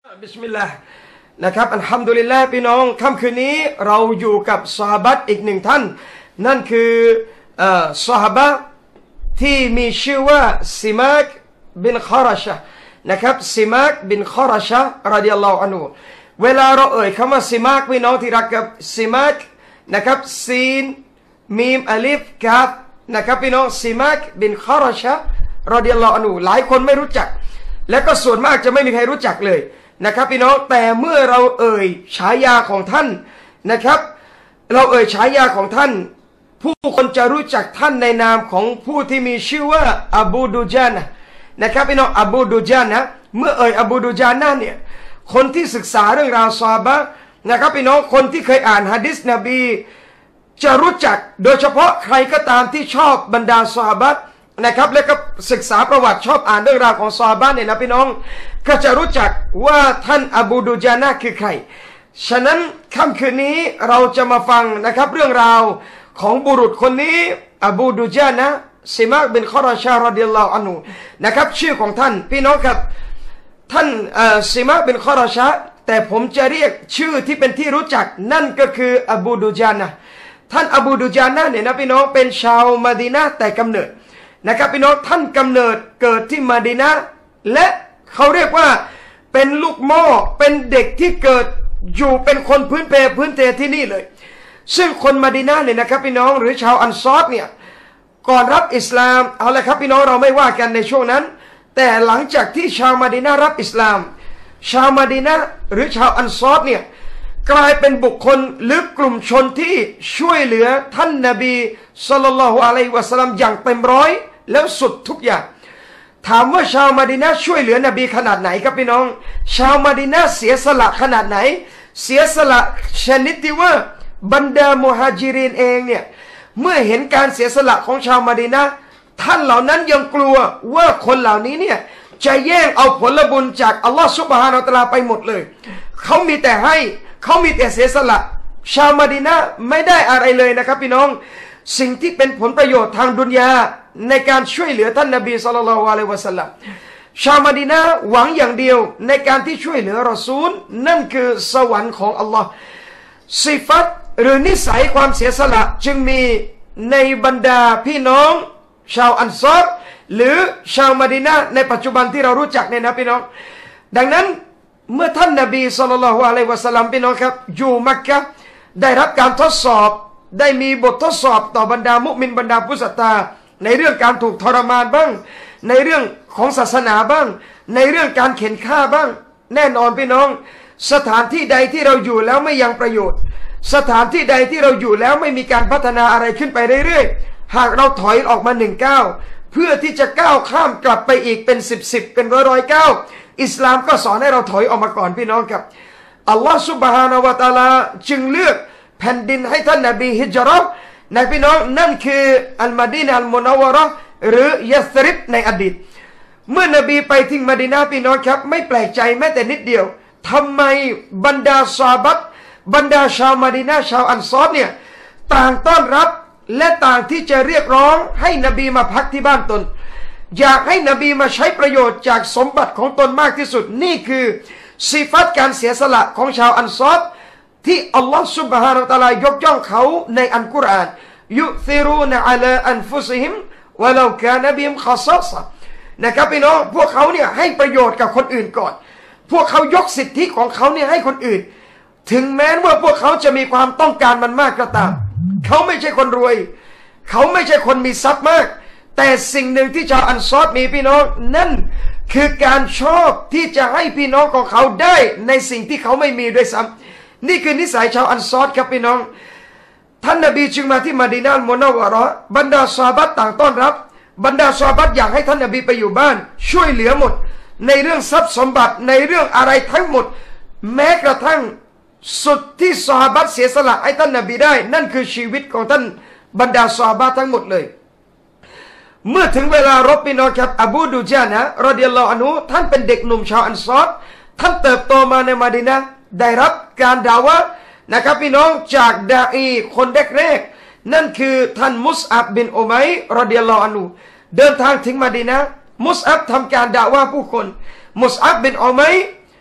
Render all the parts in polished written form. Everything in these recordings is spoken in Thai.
บิสมิลลาห์นะครับอัลฮัมดุลิลลาห์พี่น้องค่ำคืนนี้เราอยู่กับซอฮาบะห์อีกหนึ่งท่านนั่นคือซอฮาบะห์ที่มีชื่อว่าซิมากบินคอราชะนะครับซิมากบินคอราชะรดิยัลลอฮุอันฮุเวลาเราเอ่ยคำว่าซิมากพี่น้องที่รักกับซิมากนะครับซีนมีมอลิฟกาฟนะครับพี่น้องซิมากบินคอราชะรดิยัลลอฮุอันฮุหลายคนไม่รู้จักและก็ส่วนมากจะไม่มีใครรู้จักเลยนะครับพี่น้องแต่เมื่อเราเอ่ยฉายาของท่านนะครับเราเอ่ยฉายาของท่านผู้คนจะรู้จักท่านในนามของผู้ที่มีชื่อว่าอบูดูญานะนะครับพี่น้องอบูดูญานะเมื่อเอ่ยอบูดูญานะเนี่ยคนที่ศึกษาเรื่องราวซอฮาบะห์นะครับพี่น้องคนที่เคยอ่านหะดีษนบีจะรู้จักโดยเฉพาะใครก็ตามที่ชอบบรรดาซอฮาบะห์นะครับแล้วก็ศึกษาประวัติชอบอ่านเรื่องราวของซอฮาบะห์เนี่ยนะพี่น้องก็จะรู้จักว่าท่านอบูดูญานะคือใครฉะนั้นค่ำคืนนี้เราจะมาฟังนะครับเรื่องราวของบุรุษคนนี้อบูดูญานะซิมากบินคอราชะรอฎิยัลลอฮุอันฮุนะครับชื่อของท่านพี่น้องครับท่านซิมากบินคอราชะแต่ผมจะเรียกชื่อที่เป็นที่รู้จักนั่นก็คืออบูดูญานะท่านอบูดูญานะเนี่ยนะพี่น้องเป็นชาวมะดีนะห์แต่กำเนิดนะครับพี่น้องท่านกำเนิดเกิดที่มะดีนะห์และเขาเรียกว่าเป็นลูกหม้อเป็นเด็กที่เกิดอยู่เป็นคนพื้นเทที่นี่เลยซึ่งคนมะดีนะห์เนี่ยนะครับพี่น้องหรือชาวอันซอรเนี่ยก่อนรับอิสลามเอาละครับพี่น้องเราไม่ว่ากันในช่วงนั้นแต่หลังจากที่ชาวมะดีนะห์รับอิสลามชาวมะดีนะห์หรือชาวอันซอรเนี่ยกลายเป็นบุคคลหรือกลุ่มชนที่ช่วยเหลือท่านนบีศ็อลลัลลอฮุอะลัยฮิวะซัลลัมอย่างเต็มร้อยแล้วสุดทุกอย่างถามว่าชาวมะดีนะห์ช่วยเหลือนบีขนาดไหนครับพี่น้องชาวมะดีนะห์เสียสละขนาดไหนเสียสละชนิดที่ว่าบรรดามุฮาญิรินเองเนี่ยเมื่อเห็นการเสียสละของชาวมะดีนะห์ท่านเหล่านั้นยังกลัวว่าคนเหล่านี้เนี่ยจะแย่งเอาผลบุญจากอัลลอฮฺซุบฮานะฮูวะตะอาลาไปหมดเลยเขามีแต่ให้เขามีแต่เสียสละชาวมะดีนะห์ไม่ได้อะไรเลยนะครับพี่น้องสิ่งที่เป็นผลประโยชน์ทางดุนยาในการช่วยเหลือท่านนบีศ็อลลัลลอฮุอะลัยฮิวะซัลลัมชาวมะดีนะห์หวังอย่างเดียวในการที่ช่วยเหลือรอซูลนั่นคือสวรรค์ของอัลลอฮ์สิฟัตหรือนิสัยความเสียสละจึงมีในบรรดาพี่น้องชาวอันซอรหรือชาวมะดีนะห์ในปัจจุบันที่เรารู้จักเนี่ยนะพี่น้องดังนั้นเมื่อท่านนบีศ็อลลัลลอฮุอะลัยฮิวะซัลลัมพี่น้องครับอยู่มักกะฮ์ได้รับการทดสอบได้มีบททดสอบต่อบรรดามุมินบรรดาผู้ศรัทธาในเรื่องการถูกทรมานบ้างในเรื่องของศาสนาบ้างในเรื่องการเข็นฆ่าบ้างแน่นอนพี่น้องสถานที่ใดที่เราอยู่แล้วไม่ยังประโยชน์สถานที่ใดที่เราอยู่แล้วไม่มีการพัฒนาอะไรขึ้นไปเรื่อยๆหากเราถอยออกมา1 ก้าวเพื่อที่จะก้าวข้ามกลับไปอีกเป็น10เป็นร้อยก้าวอิสลามก็สอนให้เราถอยออกมาก่อนพี่น้องครับอัลลอฮฺซุบฮานะฮูวะตะอาลาจึงเลือกแผ่นดินให้ท่านนบีฮิจเราะห์นะพี่น้องนั่นคืออัลมะดีนะห์อัลมุนัววะเราะห์หรือยัสริบในอดีตเมื่อนบีไปที่มะดีนะห์พี่น้องครับไม่แปลกใจแม้แต่นิดเดียวทำไมบรรดาซอฮาบะห์บรรดาชาวมะดีนะห์ชาวอันซอรเนี่ยต่างต้อนรับและต่างที่จะเรียกร้องให้นบีมาพักที่บ้านตนอยากให้นบีมาใช้ประโยชน์จากสมบัติของตนมากที่สุดนี่คือสิฟัตการเสียสละของชาวอันซอรที่อัลลอฮฺซุบฮานะฮูวะตะอาลายกย่องเขาในอัลกุรอานยุซิรูนอะลาอันฟุซิฮิมวะลากานะบิฮิมคอซอซะนะครับพี่น้องพวกเขาเนี่ยให้ประโยชน์กับคนอื่นก่อนพวกเขายกสิทธิของเขาเนี่ยให้คนอื่นถึงแม้ว่าพวกเขาจะมีความต้องการมันมากก็ตามเขาไม่ใช่คนรวยเขาไม่ใช่คนมีทรัพย์มากแต่สิ่งหนึ่งที่ชาวอันซอรมีพี่น้องนั่นคือการชอบที่จะให้พี่น้องของเขาได้ในสิ่งที่เขาไม่มีด้วยซ้ำนี่คือนิสัยชาวอันซอรครับพี่น้องท่านนบีจึงมาที่มะดีนะห์อัลมุนัววะเราะห์บรรดาซอฮาบะห์ต่างต้อนรับบรรดาซอฮาบะห์อยากให้ท่านนบีไปอยู่บ้านช่วยเหลือหมดในเรื่องทรัพย์สมบัติในเรื่องอะไรทั้งหมดแม้กระทั่งสุดที่ซอฮาบะห์เสียสละให้ท่านนบีได้นั่นคือชีวิตของท่านบรรดาซอฮาบะห์ทั้งหมดเลยเมื่อถึงเวลารบพี่น้องครับอบูดูญานะห์รอฎิยัลลอฮุอันฮุท่านเป็นเด็กหนุ่มชาวอันซอรท่านเติบโตมาในมะดีนะห์ได้รับการดาวะห์นะครับพี่น้องจากดาอีคนแรกๆนั่นคือท่านมุสอับบินอุมัยรรอฎิยัลลอฮุอันฮุเดินทางถึงมะดีนะห์มุสอับทำการดาวะห์ผู้คนมุสอับบินอุมัย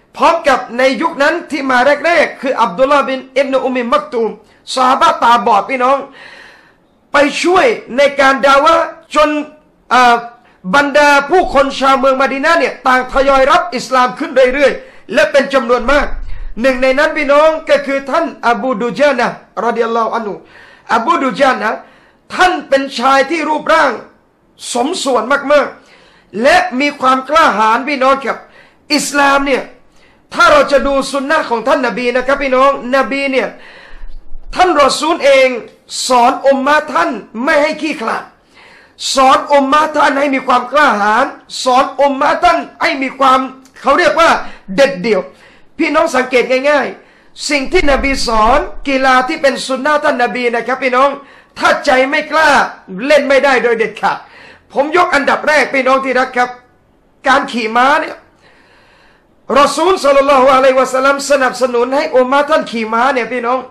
พร้อมกับในยุคนั้นที่มาแรกๆคืออับดุลลาห์บินอิบนุอุมมิมักตูมซอฮาบะห์ตาบอดพี่น้องไปช่วยในการดาวะจนบรรดาผู้คนชาวเมืองมะดีนะห์เนี่ยต่างทยอยรับอิสลามขึ้นเรื่อยๆและเป็นจำนวนมากหนึ่งในนั้นพี่น้องก็คือท่านอบูดูญานะห์รอฎิยัลลอฮุอันฮุอบูดูญานะห์ท่านเป็นชายที่รูปร่างสมส่วนมากๆและมีความกล้าหาญพี่น้องครับอิสลามเนี่ยถ้าเราจะดูสุนนะของท่านนบีนะครับพี่น้องนบีเนี่ยท่านรอซูลเองสอนอุมมะท่านไม่ให้ขี้ขลาดสอนอุมมะท่านให้มีความกล้าหาญสอนอุมมะท่านให้มีความเขาเรียกว่าเด็ดเดี่ยวพี่น้องสังเกตง่ายๆสิ่งที่นบีสอนกีฬาที่เป็นสุนนะท่านนบีนะครับพี่น้องถ้าใจไม่กล้าเล่นไม่ได้โดยเด็ดขาดผมยกอันดับแรกพี่น้องที่รักครับการขี่ม้าเนี่ยรอซูลศ็อลลัลลอฮุอะลัยฮิวะซัลลัมสนับสนุนให้อุมมะท่านขี่ม้าเนี่ยพี่น้อง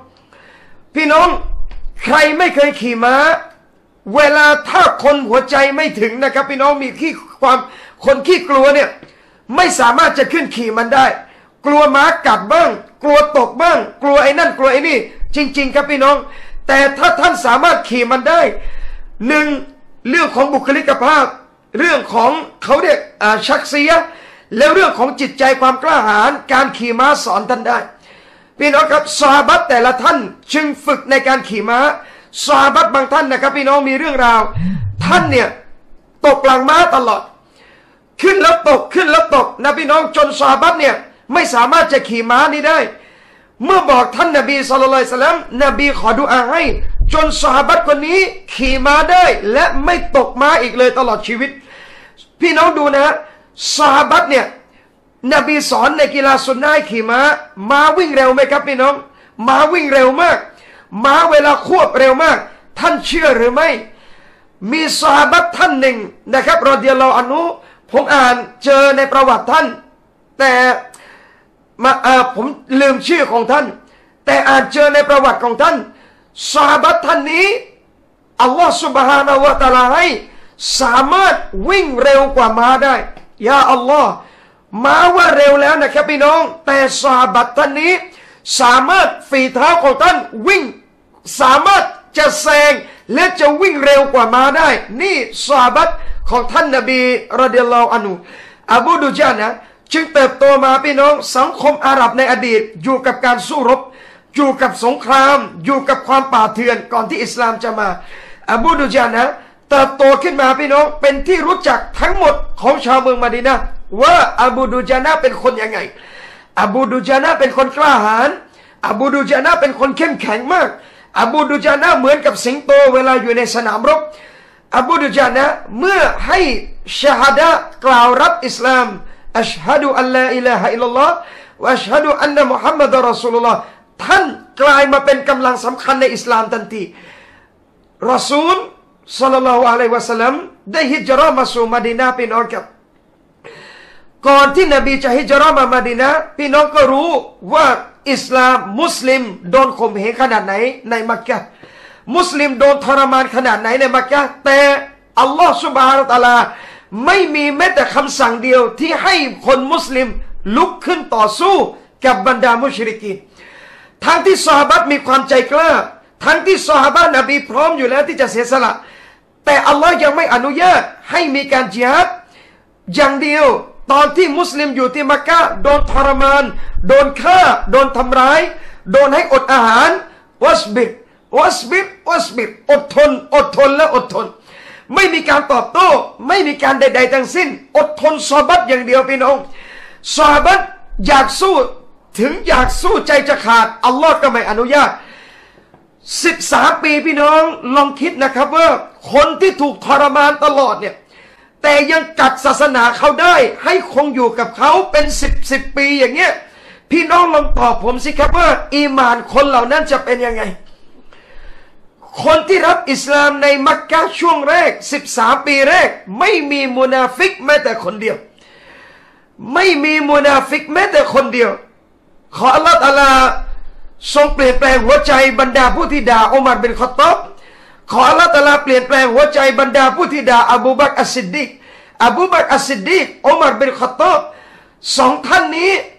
ใครไม่เคยขี่ม้าเวลาถ้าคนหัวใจไม่ถึงนะครับพี่น้องมีคนขี้กลัวเนี่ยไม่สามารถจะขึ้นขี่มันได้กลัวม้ากัดบ้างกลัวตกบ้างกลัวไอ้นั่นกลัวไอ้นี่จริงๆครับพี่น้องแต่ถ้าท่านสามารถขี่มันได้หนึ่งเรื่องของบุคลิกภาพเรื่องของเขาเรียกชักเสียแล้วเรื่องของจิตใจความกล้าหาญการขี่ม้าสอนท่านได้พี่น้องครับซอฮาบะห์แต่ละท่านจึงฝึกในการขี่ม้าซอฮาบะห์บางท่านนะครับพี่น้องมีเรื่องราวท่านเนี่ยตกหลังม้าตลอดขึ้นแล้วตกขึ้นแล้วตกนะพี่น้องจนซอฮาบะห์เนี่ยไม่สามารถจะขี่ม้านี้ได้เมื่อบอกท่านนบีศ็อลลัลลอฮุอะลัยฮิวะซัลลัมนบีขอดุอาให้จนซอฮาบะห์คนนี้ขี่ม้าได้และไม่ตกม้าอีกเลยตลอดชีวิตพี่น้องดูนะซอฮาบะห์เนี่ยนบีสอนในกีฬาสุนนะห์ขี่ม้าวิ่งเร็วไหมครับพี่น้องม้าวิ่งเร็วมากม้าเวลาควบเร็วมากท่านเชื่อหรือไม่มีซอฮาบะห์ท่านหนึ่งนะครับรอฎิยัลลอฮุอันฮุผมอ่านเจอในประวัติท่านแต่ผมลืมชื่อของท่านแต่อ่านเจอในประวัติของท่านซอฮาบะห์ท่านนี้อัลลอฮฺซุบฮานะฮูวะตะอาลาให้สามารถวิ่งเร็วกว่าม้าได้ยาอัลลอฮ์ม้าว่าเร็วแล้วนะครับพี่น้องแต่ซอฮาบะห์ท่านนี้สามารถฝีเท้าของท่านวิ่งสามารถจะแซงและจะวิ่งเร็วกว่าม้าได้นี่ซอฮาบะห์ของท่านนบีรอฎิยัลลอฮุอันฮุอบูดูญานะห์จึงเติบโตมาพี่น้องสังคมอาหรับในอดีตอยู่กับการสู้รบอยู่กับสงครามอยู่กับความป่าเถื่อนก่อนที่อิสลามจะมาอบูดูญานะห์เติบโตขึ้นมาพี่น้องเป็นที่รู้จักทั้งหมดของชาวเมืองมะดีนะห์ว่าอบูดูญานะห์เป็นคนยังไงอบูดูญานะห์เป็นคนกล้าหาญอบูดูญานะห์เป็นคนเข้มแข็งมากอบูดูญานะห์เหมือนกับสิงโตเวลาอยู่ในสนามรบอบูดูญานะห์เมื่อให้ชะฮาดะห์กล่าวรับอิสลามอัชฮะดุอัลลาอิลาฮะอิลลัลลอฮ์วะอัชฮะดุอันนะมุฮัมมัดรอซูลุลลอฮ์ท่านกลายมาเป็นกำลังสำคัญในอิสลามทันทีรอซูลศ็อลลัลลอฮุอะลัยฮิวะซัลลัมได้ฮิจเราะห์มาสู่มะดีนะห์พี่น้องครับก่อนที่นบีจะฮิจเราะห์มามะดีนะห์พี่น้องก็รู้ว่าอิสลามมุสลิมโดนข่มเหงขนาดไหนในมักกะฮ์มุสลิมโดนทรมานขนาดไหนในมักกะฮ์แต่อัลลอฮฺซุบฮานะฮูวะตะอาลาไม่มีแม้แต่คำสั่งเดียวที่ให้คนมุสลิมลุกขึ้นต่อสู้กับบรรดามุชริกีนทั้งที่ซอฮาบะห์มีความใจกล้าทั้งที่ซอฮาบะห์นบีพร้อมอยู่แล้วที่จะเสียสละแต่อัลลอฮ์ยังไม่อนุญาตให้มีการญิฮาดอย่างเดียวตอนที่มุสลิมอยู่ที่มักกะฮ์โดนทรมานโดนฆ่าโดนทำร้ายโดนให้อดอาหารวัสบิรอดทนและอดทนไม่มีการตอบโต้ไม่มีการใดๆทั้งสิ้นอดทนซอฮาบะห์อย่างเดียวพี่น้องซอฮาบะห์อยากสู้ถึงอยากสู้ใจจะขาดอัลลอฮ์ก็ไม่อนุญาต13 ปีพี่น้องลองคิดนะครับว่าคนที่ถูกทรมานตลอดเนี่ยแต่ยังกัดศาสนาเขาได้ให้คงอยู่กับเขาเป็น10 ปีอย่างเงี้ยพี่น้องลองตอบผมสิครับว่าอีหม่านคนเหล่านั้นจะเป็นยังไงคนที่รับอิสลามในมักกะฮ์ช่วงแรก13 ปีแรกไม่มีมุนาฟิกแม้แต่คนเดียวไม่มีมุนาฟิกแม้แต่คนเดียวขออัลลอฮฺตะอาลาทรงเปลี่ยนแปลงหัวใจบรรดาผู้ที่ด่าอุมัรบินค็อฏฏอบขออัลลอฮฺตะอาลาเปลี่ยนแปลงหัวใจบรรดาผู้ที่ด่าอบูบักรอัสซิดดีกอุมัรบินค็อฏฏอบสองท่านนี้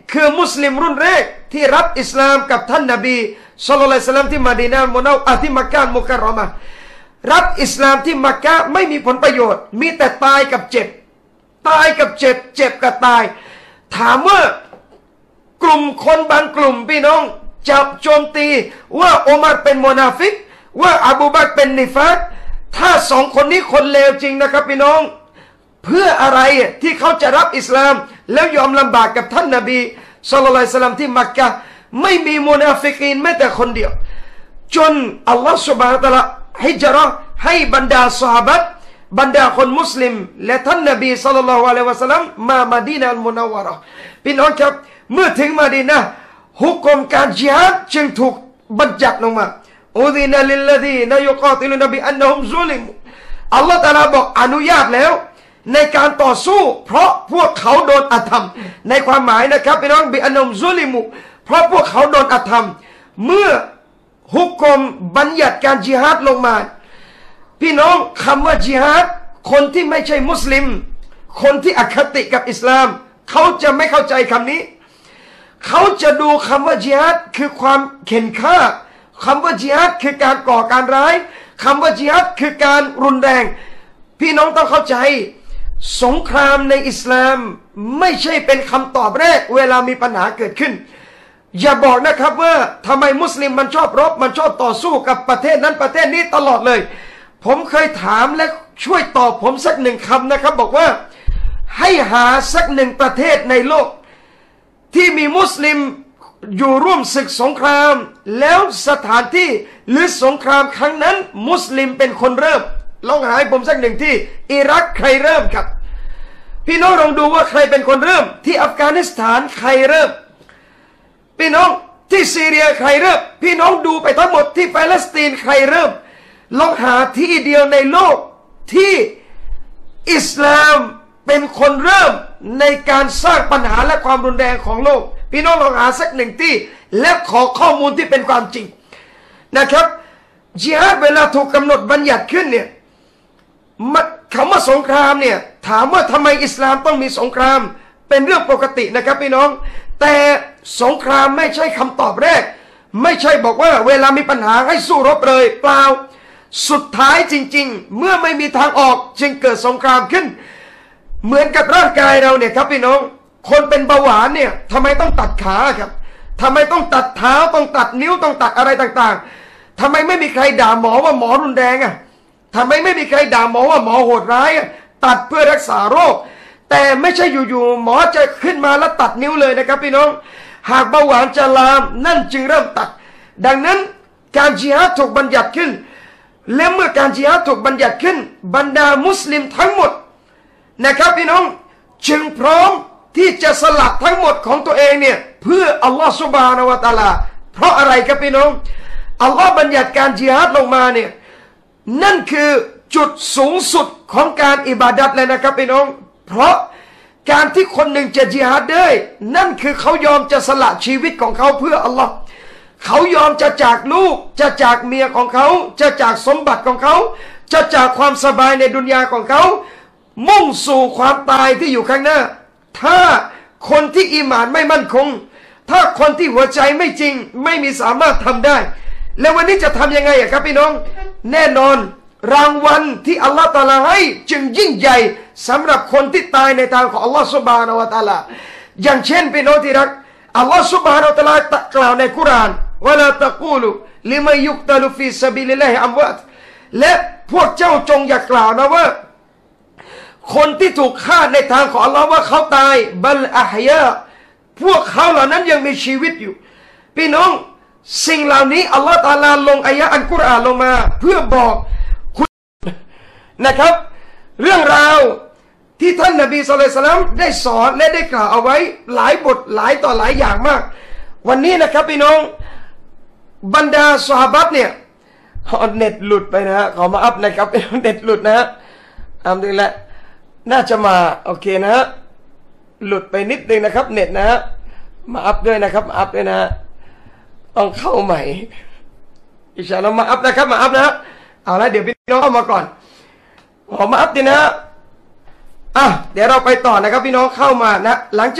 คือมุสลิมรุ่นแรกที่รับอิสลามกับท่านนบีศ็อลลัลลอฮุอะลัยฮิวะซัลลัมที่มะดีนะห์มุนัววะที่มักกะฮ์มุกัรรอมะห์รับอิสลามที่มักกะฮ์ไม่มีผลประโยชน์มีแต่ตายกับเจ็บตายกับเจ็บเจ็บกับตายถามว่ากลุ่มคนบางกลุ่มพี่น้องจับโจมตีว่าอุมัรเป็นมุนาฟิกว่าอบูบักรเป็นนิฟากถ้าสองคนนี้คนเลวจริงนะครับพี่น้องเพื่ออะไรที่เขาจะรับอิสลามแล้วยอมลำบากกับท่านนบีศ็อลลัลลอฮุอะลัยฮิวะซัลลัมที่มักกะฮ์ไม่มีมุนาฟิกีนแม้แต่คนเดียวจนอัลลอฮฺซุบฮานะฮูวะตะอาลาฮิจเราะห์ให้บรรดาซอฮาบะห์บรรดาคนมุสลิมและท่านนบีศ็อลลัลลอฮุอะลัยฮิวะซัลลัมมามะดีนะห์อัลมุนัววะเราะห์พี่น้องครับเมื่อถึงมะดีนะห์ฮุกมการญิฮาดจึงถูกบัญญัติลงมาอุซินะลิลลซีนะยุกาติลูนบิอันนะฮุมซุลิมอัลลอฮฺตะอาลาบอกอนุญาตแล้วในการต่อสู้เพราะพวกเขาโดนอธรรมในความหมายนะครับพี่น้องบิอันนะฮุมซุลิมุเพราะพวกเขาโดนอธรรมเมื่อฮุกมบัญญัติการญิฮาดลงมาพี่น้องคำว่าญิฮาดคนที่ไม่ใช่มุสลิมคนที่อคติกับอิสลามเขาจะไม่เข้าใจคำนี้เขาจะดูคำว่าญิฮาดคือความเข็นฆ่าคำว่าญิฮาดคือการก่อการร้ายคำว่าญิฮาดคือการรุนแรงพี่น้องต้องเข้าใจสงครามในอิสลามไม่ใช่เป็นคำตอบแรกเวลามีปัญหาเกิดขึ้นอย่าบอกนะครับว่าทำไมมุสลิมมันชอบรบมันชอบต่อสู้กับประเทศนั้นประเทศนี้ตลอดเลยผมเคยถามและช่วยตอบผมสักหนึ่งคำนะครับบอกว่าให้หาสักหนึ่งประเทศในโลกที่มีมุสลิมอยู่ร่วมศึกสงครามแล้วสถานที่หรือสงครามครั้งนั้นมุสลิมเป็นคนเริ่มลองหาให้ผมสักหนึ่งที่อิรักใครเริ่มครับพี่น้องลองดูว่าใครเป็นคนเริ่มที่อัฟกานิสถานใครเริ่มพี่น้องที่ซีเรียใครเริ่มพี่น้องดูไปทั้งหมดที่ปาเลสไตน์ใครเริ่มลองหาที่เดียวในโลกที่อิสลามเป็นคนเริ่มในการสร้างปัญหาและความรุนแรงของโลกพี่น้องลองหาสักหนึ่งที่และขอข้อมูลที่เป็นความจริงนะครับญิฮาดเวลาถูกกำหนดบัญญัติขึ้นเนี่ยคำว่าสงครามเนี่ยถามว่าทำไมอิสลามต้องมีสงครามเป็นเรื่องปกตินะครับพี่น้องแต่สงครามไม่ใช่คำตอบแรกไม่ใช่บอกว่าเวลามีปัญหาให้สู้รบเลยเปล่าสุดท้ายจริงๆเมื่อไม่มีทางออกจึงเกิดสงครามขึ้นเหมือนกับร่างกายเราเนี่ยครับพี่น้องคนเป็นเบาหวานเนี่ยทำไมต้องตัดขาครับทำไมต้องตัดเท้าต้องตัดนิ้วต้องตัดอะไรต่างๆทำไมไม่มีใครด่าหมอว่าหมอรุนแรงอ่ะทำไมไม่มีใครด่าหมอว่าหมอโหดร้ายตัดเพื่อรักษาโรคแต่ไม่ใช่อยู่ๆหมอจะขึ้นมาแล้วตัดนิ้วเลยนะครับพี่น้องหากเบาหวานจะลามนั่นจึงเริ่มตัดดังนั้นการญิฮาดถูกบัญญัติขึ้นและเมื่อการญิฮาดถูกบัญญัติขึ้นบรรดามุสลิมทั้งหมดนะครับพี่น้องจึงพร้อมที่จะสละทั้งหมดของตัวเองเนี่ยเพื่ออัลลอฮฺซุบฮานะฮูวะตะอาลาเพราะอะไรครับพี่น้องอัลลอฮฺบัญญัติการญิฮาดลงมาเนี่ยนั่นคือจุดสูงสุดของการอิบาดัตเลยนะครับพี่น้องเพราะการที่คนหนึ่งจะญิฮาดได้นั่นคือเขายอมจะสละชีวิตของเขาเพื่ออัลลอฮ์เขายอมจะจากลูกจะจากเมียของเขาจะจากสมบัติของเขาจะจากความสบายในดุนยาของเขามุ่งสู่ความตายที่อยู่ข้างหน้าถ้าคนที่อีหม่านไม่มั่นคงถ้าคนที่หัวใจไม่จริงไม่มีสามารถทำได้แล้ววันนี้จะทำยังไงครับพี่น้องแน่นอนรางวัลที่อัลลอฮฺตะอาลาให้จึงยิ่งใหญ่สำหรับคนที่ตายในทางของอัลลอฮฺซุบฮานะฮูวะตะอาลาอย่างเช่นพี่น้องที่รักอัลลอฮฺซุบฮานะฮูวะตะอาลากล่าวในกุรอานวะลาตะกูลุลิมัยยุกตะลุฟีซะบิลิลลาฮิอัมวาตและพวกเจ้าจงอย่ากล่าวนะว่าคนที่ถูกฆ่าในทางของอัลลอฮ์ว่าเขาตายบัลอะฮยาพวกเขาเหล่านั้นยังมีชีวิตอยู่พี่น้องสิ่งเหล่านี้อัลลอฮ์ตะอาลาลงอายะห์อัลกุรอานลงมาเพื่อบอกคุณนะครับเรื่องราวที่ท่านนบีศ็อลลัลลอฮุอะลัยฮิวะซัลลัมได้สอนและได้กล่าวเอาไว้หลายบทหลายต่อหลายอย่างมากวันนี้นะครับพี่น้องบรรดาซอฮาบะห์เนี่ยเน็ตหลุดไปนะฮะขอมาอัพนะครับเน็ตหลุดนะฮะอัลฮัมดุลิลละห์น่าจะมาโอเคนะฮะหลุดไปนิดนึงนะครับเน็ตนะฮะมาอัพด้วยนะครับมาอัพด้วยนะฮะต้องเข้าใหม่อินชาอัลลอฮ์มาอัพนะครับมาอัพนะฮะเอาละเดี๋ยวพี่น้องเข้ามาก่อนขอมาอัพดีนะฮะเดี๋ยวเราไปต่อนะครับพี่น้องเข้ามานะหลังจาก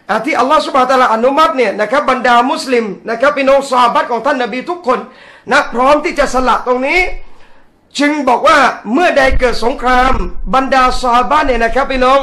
ที่อัลลอฮฺซุบฮานะฮูวะตะอาลาอนุมัติเนี่ยนะครับบรรดามุสลิมนะครับพี่น้องซอฮาบะห์ของท่านนบีทุกคนนะพร้อมที่จะสละตรงนี้จึงบอกว่าเมื่อใดเกิดสงครามบรรดาซอฮาบะห์เนี่ยนะครับพี่น้อง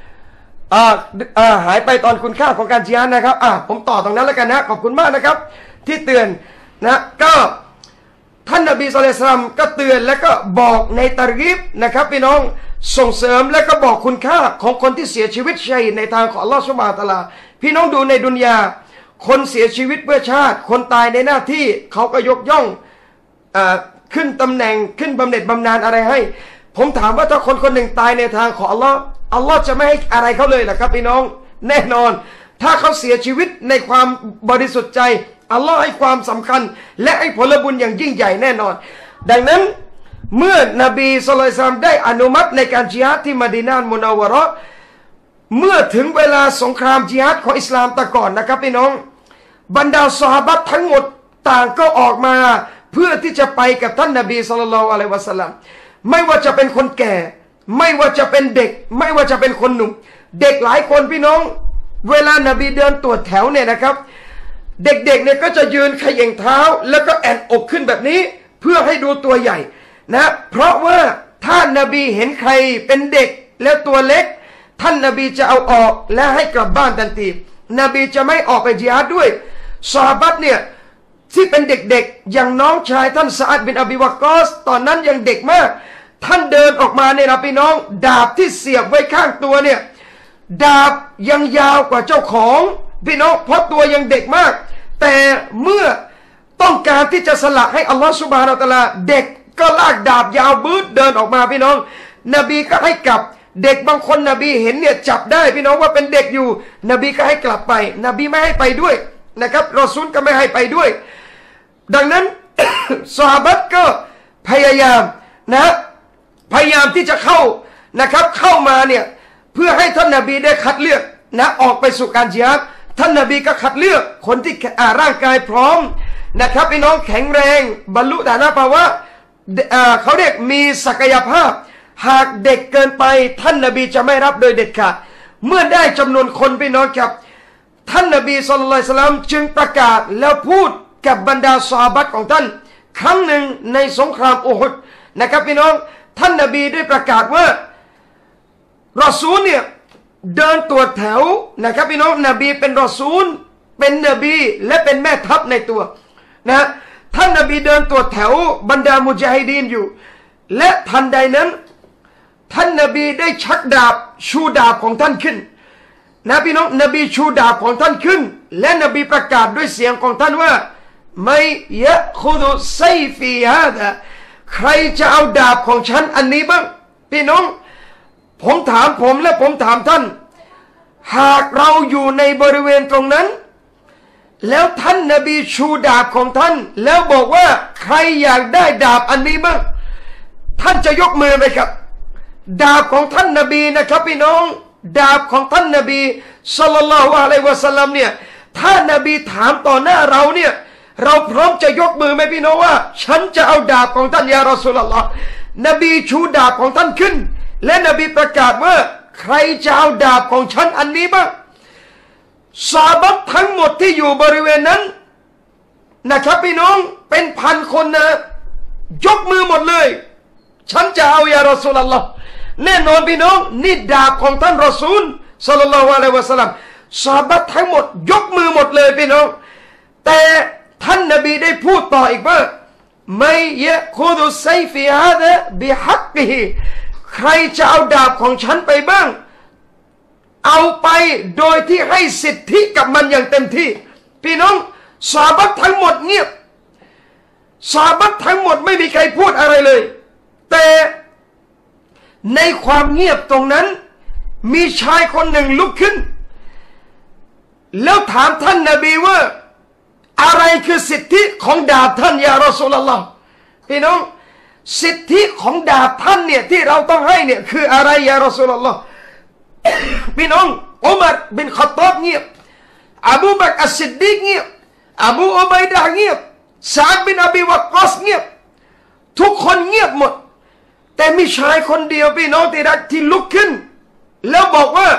หายไปตอนคุณค่าของการจิฮาดนะครับผมต่อตรงนั้นแล้วกันนะขอบคุณมากนะครับที่เตือนนะก็ท่านนบีศ็อลลัลลอฮุอะลัยฮิวะซัลลัมก็เตือนแล้วก็บอกในตะรีบนะครับพี่น้องส่งเสริมและก็บอกคุณค่าของคนที่เสียชีวิตชัยในทางของอัลลอฮฺซุบฮานะฮูวะตะอาลาพี่น้องดูในดุนยาคนเสียชีวิตเพื่อชาติคนตายในหน้าที่เขาก็ยกย่องขึ้นตำแหน่งขึ้นบำเหน็จบำนาญอะไรให้ผมถามว่าถ้าคนคนหนึ่งตายในทางของอัลลอฮ์อัลลอฮ์จะไม่ให้อะไรเขาเลยเหรอครับพี่น้องแน่นอนถ้าเขาเสียชีวิตในความบริสุทธิ์ใจอัลลอฮ์ให้ความสำคัญและให้ผลบุญอย่างยิ่งใหญ่แน่นอนดังนั้นเมื่อนบีศ็อลลัลลอฮุอะลัยฮิวะซัลลัมได้อนุมัติในการจิฮาดที่มะดีนะห์มุนัววะเราะห์เมื่อถึงเวลาสงครามจิฮาดของอิสลามแต่ก่อนนะครับพี่น้องบรรดาซอฮาบะห์ทั้งหมดต่างก็ออกมาเพื่อที่จะไปกับท่านนบีศ็อลลัลลอฮุอะลัยฮิวะซัลลัมไม่ว่าจะเป็นคนแก่ไม่ว่าจะเป็นเด็กไม่ว่าจะเป็นคนหนุ่มเด็กหลายคนพี่น้องเวลานบีเดินตรวจแถวเนี่ยนะครับเด็กๆเนี่ยก็จะยืนเขย่งเท้าแล้วก็แอนอกขึ้นแบบนี้เพื่อให้ดูตัวใหญ่นะเพราะว่าถ้านบีเห็นใครเป็นเด็กแล้วตัวเล็กท่านนบีจะเอาออกและให้กลับบ้านทันทีนบีจะไม่ออกไปญิฮาดด้วยซอฮาบะห์เนี่ยที่เป็นเด็กๆอย่างน้องชายท่านซะอัดบินอบีวักกอสตอนนั้นยังเด็กมากท่านเดินออกมาเนี่ยนะพี่น้องดาบที่เสียบไว้ข้างตัวเนี่ยดาบยังยาวกว่าเจ้าของพี่น้องเพราะตัวยังเด็กมากแต่เมื่อต้องการที่จะสละให้อัลลอฮฺซุบฮานะฮูวะตะอาลาเด็กก็ลากดาบยาวบืดเดินออกมาพี่น้องนบีก็ให้กลับเด็กบางคนนบีเห็นเนี่ยจับได้พี่น้องว่าเป็นเด็กอยู่นบีก็ให้กลับไปนบีไม่ให้ไปด้วยนะครับรอซูลก็ไม่ให้ไปด้วยดังนั้น ซอฮาบะห์ก็พยายามพยายามที่จะเข้านะครับเข้ามาเนี่ยเพื่อให้ท่านนบีได้คัดเลือกนะออกไปสู่การญิฮาดท่านนบีก็คัดเลือกคนที่ร่างกายพร้อมนะครับพี่น้องแข็งแรงบรรลุฐานะภาวะเขาเรียกมีศักยภาพหากเด็กเกินไปท่านนบีจะไม่รับโดยเด็ดขาดเมื่อได้จำนวนคนพี่น้องครับท่านนบีศ็อลลัลลอฮุอะลัยฮิวะซัลลัมจึงประกาศแล้วพูดกับบรรดาซอฮาบะห์ของท่านครั้งหนึ่งในสงครามอูฮุดนะครับพี่น้องท่านนบีได้ประกาศว่ารอซูลเนี่ยเดินตรวจแถวนะครับพี่น้องนบีเป็นรอซูลเป็นนบีและเป็นแม่ทัพในตัวนะท่านนบีเดินตรวจแถวบรรดามุญาฮิดีนอยู่และทันใดนั้นท่านนบีได้ชักดาบชูดาบของท่านขึ้นนะพี่น้องนบีชูดาบของท่านขึ้นและนบีประกาศด้วยเสียงของท่านว่าไม่ยะคุดุไซฟีฮาดะใครจะเอาดาบของฉันอันนี้บ้างพี่น้องผมถามผมและผมถามท่านหากเราอยู่ในบริเวณตรงนั้นแล้วท่านนบีชูดาบของท่านแล้วบอกว่าใครอยากได้ดาบอันนี้บ้างท่านจะยกมือไหมครับดาบของท่านนบีนะครับพี่น้องดาบของท่านนบีศ็อลลัลลอฮุอะลัยฮิวะซัลลัมเนี่ยถ้านบีถามต่อหน้าเราเนี่ยเราพร้อมจะยกมือไหมพี่น้องว่าฉันจะเอาดาบของท่านยารอซูลุลลอฮ์นบีชูดาบของท่านขึ้นและนบีประกาศว่าใครจะเอาดาบของฉันอันนี้บ้างซอฮาบะห์ทั้งหมดที่อยู่บริเวณนั้นนะครับพี่น้องเป็นพันคนนะยกมือหมดเลยฉันจะเอายารอซูลุลลอฮ์แน่นอนพี่น้องนี่ดาบของท่านรอซูลศ็อลลัลลอฮุอะลัยฮิวะซัลลัมซอฮาบะห์ทั้งหมดยกมือหมดเลยพี่น้องแต่ท่านนบีได้พูดต่ออีกว่าไม่ยะคุดุไซฟีฮาดะบิฮักกิฮิใครจะเอาดาบของฉันไปบ้างเอาไปโดยที่ให้สิทธิกับมันอย่างเต็มที่พี่น้องซอฮาบะห์ทั้งหมดเงียบซอฮาบะห์ทั้งหมดไม่มีใครพูดอะไรเลยแต่ในความเงียบตรงนั้นมีชายคนหนึ่งลุกขึ้นแล้วถามท่านนบีว่าอะไรคือสิทธิของดาบท่านยารอซูลุลลอฮ์พี่น้องสิทธิของดาบท่านเนี่ยที่เราต้องให้เนี่ยคืออะไรยารอซูลุลลอฮ์พี่น้องอุมัรบินค็อฏฏอบเงียบอบูบักรอัสซิดดีกเงียบอบูอุบัยดะห์เงียบซะอัดบินอบีวักกอสเงียบทุกคนเงียบหมดแต่มีชายคนเดียวพี่น้องที่รักที่ลุกขึ้นแล้วบอกว่า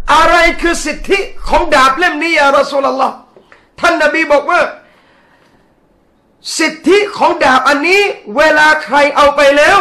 อะไรคือสิทธิของดาบเล่มนี้ยารอซูลอัลลอฮ์ท่านนบีบอกว่าสิทธิของดาบอันนี้เวลาใครเอาไปแล้ว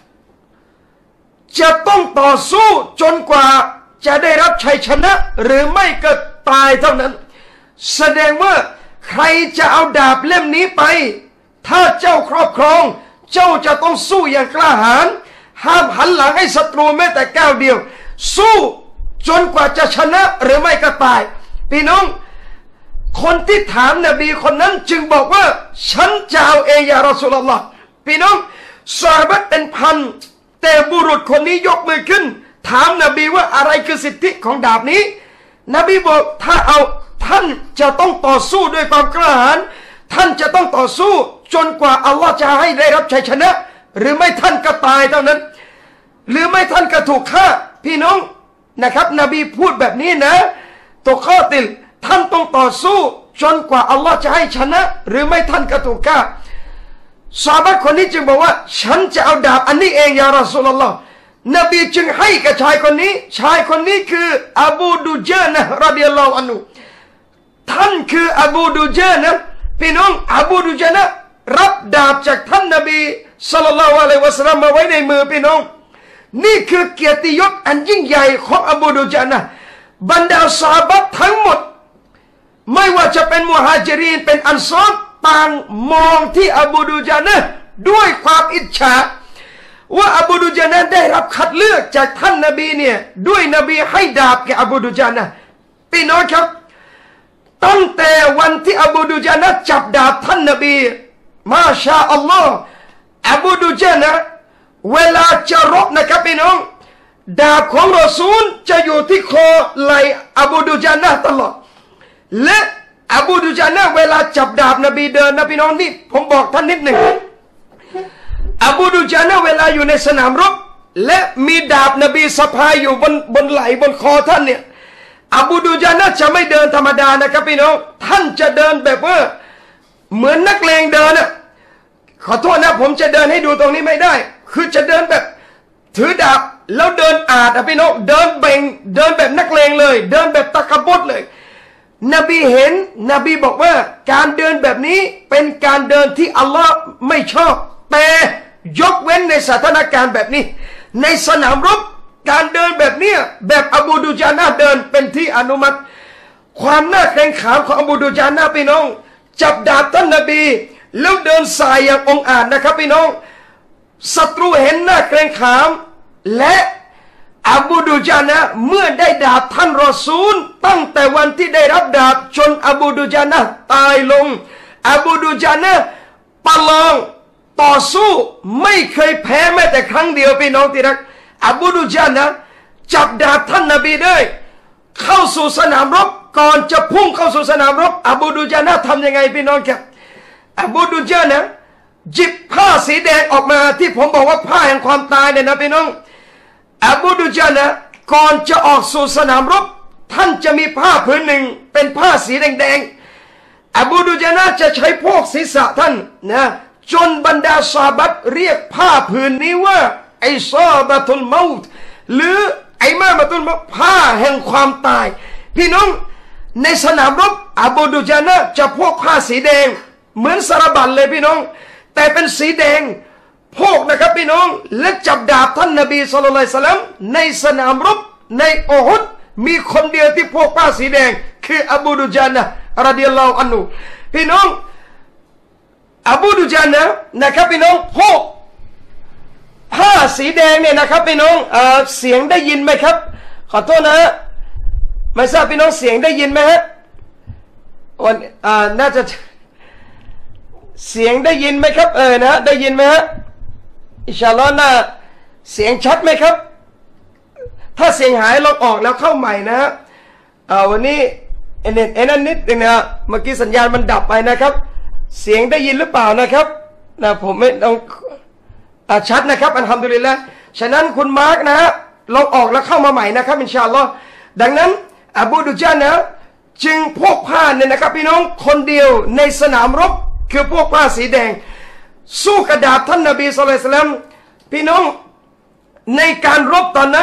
จะต้องต่อสู้จนกว่าจะได้รับชัยชนะหรือไม่ก็ตายเท่านั้นแสดงว่าใครจะเอาดาบเล่มนี้ไปถ้าเจ้าครอบครองเจ้าจะต้องสู้อย่างกล้าหาญห้ามหันหลังให้ศัตรูแม้แต่ก้าวเดียวสู้จนกว่าจะชนะหรือไม่ก็ตายพี่น้องคนที่ถามนบีคนนั้นจึงบอกว่าฉันจะเอาเองยารอซูลุลลอฮ์พี่น้องซอฮาบะห์เป็นพันแต่บุรุษคนนี้ยกมือขึ้นถามนบีว่าอะไรคือสิทธิของดาบนี้นบีบอกถ้าเอาท่านจะต้องต่อสู้ด้วยความกล้าหาญท่านจะต้องต่อสู้จนกว่าอัลลอฮ์จะให้ได้รับชัยชนะหรือไม่ท่านก็ตายเท่านั้นหรือไม่ท่านก็ถูกฆ่าพี่น้องนะครับนบีพูดแบบนี้นะตัวข้อติลท่านต้องต่อสู้จนกว่าอัลลอฮ์จะให้ชนะหรือไม่ท่านก็ถูกฆ่าซอฮาบะห์คนนี้จึงบอกว่าฉันจะเอาดาบอันนี้เองยารอซูลุลลอฮ์นบีจึงให้กับชายคนนี้คืออบูดูญานะห์รอฎิยัลลอฮุอันฮุท่านคืออบูดูญานะห์พี่น้องอบูดูญานะห์รับดาบจากท่านนบีศ็อลลัลลอฮุอะลัยฮิวะซัลลัมมาไว้ในมือพี่น้องนี่คือเกียรติยศอันยิ่งใหญ่ของอบูดูญานะห์บรรดาซอฮาบะห์ทั้งหมดไม่ว่าจะเป็นมุฮาญิรินเป็นอันซอรต่างมองที่อบูดูญานะห์ด้วยความอิจฉาว่าอบูดูญานะห์ได้รับคัดเลือกจากท่านนบีเนี่ยด้วยนบีให้ดาบแก่อบูดูญานะห์พี่น้องครับตั้งแต่วันที่อบูดูญานะห์จับดาบท่านนบีมาชาอัลลอฮ์อบูดูญานะห์เวลาจะรบนะครับพี่น้องดาบของรอซูลจะอยู่ที่คอไหล่อบูดูญานะห์ตลอดและอบูดูญานะห์เวลาจับดาบนบีเดินนะพี่น้องนี่ผมบอกท่านนิดหนึ่งอบูดูญานะห์เวลาอยู่ในสนามรบและมีดาบนบีสะพายอยู่บนไหล่บนคอท่านเนี่ยอบูดูญานะห์จะไม่เดินธรรมดานะครับพี่น้องท่านจะเดินแบบว่าเหมือนนักเลงเดินอ่ะขอโทษนะผมจะเดินให้ดูตรงนี้ไม่ได้คือจะเดินแบบถือดาบแล้วเดินอาดพี่น้องเดินเบ่งเดินแบบนักเลงเลยเดินแบบตะกบดเลยนบีเห็นนบีบอกว่าการเดินแบบนี้เป็นการเดินที่อัลลอฮ์ไม่ชอบแต่ยกเว้นในสถานการณ์แบบนี้ในสนามรบการเดินแบบนี้แบบอบูดูญานะห์เดินเป็นที่อนุมัติความน่าเกรงขามของอบูดูญานะห์พี่น้องจับดาบท่านนบีแล้วเดินสายอย่างองอาจนะครับพี่น้องศัตรูเห็นหน้าเกรงขามและอบูดูญานะห์เมื่อได้ดาบท่านรอซูลตั้งแต่วันที่ได้รับดาบจนอบูดูญานะห์ตายลงอบูดูญานะห์ประลองต่อสู้ไม่เคยแพ้แม้แต่ครั้งเดียวพี่น้องที่รักอบูดูญานะห์จับดาบท่านนบีได้เข้าสู่สนามรบก่อนจะพุ่งเข้าสู่สนามรบอบูดูญานะห์ทำยังไงพี่น้องครับอบูดูญานะห์หยิบผ้าสีแดงออกมาที่ผมบอกว่าผ้าแห่งความตายเนี่ยนะพี่น้องอบูดูญานะห์ก่อนจะออกสู่สนามรบท่านจะมีผ้าผืนหนึ่งเป็นผ้าสีแดงๆอบูดูญานะห์จะใช้พวกศีรษะท่านนะจนบรรดาซอฮาบะห์เรียกผ้าผืนนี้ว่าไอซอบะตุลเมาต์หรือไอมาบะตุลเมาต์ผ้าแห่งความตายพี่น้องในสนามรบอบูดูญานะห์จะพกผ้าสีแดงเหมือนสารบัญเลยพี่น้องแต่เป็นสีแดงพกนะครับพี่น้องและจับดาบท่านนบีศ็อลลัลลอฮุอะลัยฮิวะซัลลัมในสนามรบในอูฮุดมีคนเดียวที่พกผ้าสีแดงคืออบูดูญานะห์รอฎิยัลลอฮุอันฮุพี่น้องอบูดูญานะห์นะครับพี่น้องพกผ้าสีแดงเนี่ยนะครับพี่น้องเสียงได้ยินไหมครับขอโทษนะไม่ทราบพี่น้องเสียงได้ยินไหมฮะวันน่าจะเสียงได้ยินไหมครับนะได้ยินไหมฮะอินชาอัลลอฮ์นะเสียงชัดไหมครับถ้าเสียงหายลองออกแล้วเข้าใหม่นะฮะวันนี้เน็ตนั่นนิดนึงนะเมื่อกี้สัญญาณมันดับไปนะครับเสียงได้ยินหรือเปล่านะครับนะผมไม่ต้องชัดนะครับอัลฮัมดุลิลละห์ฉะนั้นคุณมาร์กนะฮะลองออกแล้วเข้ามาใหม่นะครับอินชาอัลลอฮ์ดังนั้นอบูดูญานะห์จึงพกผ้าเนี่ยนะครับพี่น้องคนเดียวในสนามรบคือพวกผ้าสีแดงสู้กระดาบท่านนบีศ็อลลัลลอฮุอะลัยฮิวะซัลลัมพี่น้องในการรบตอนนั้น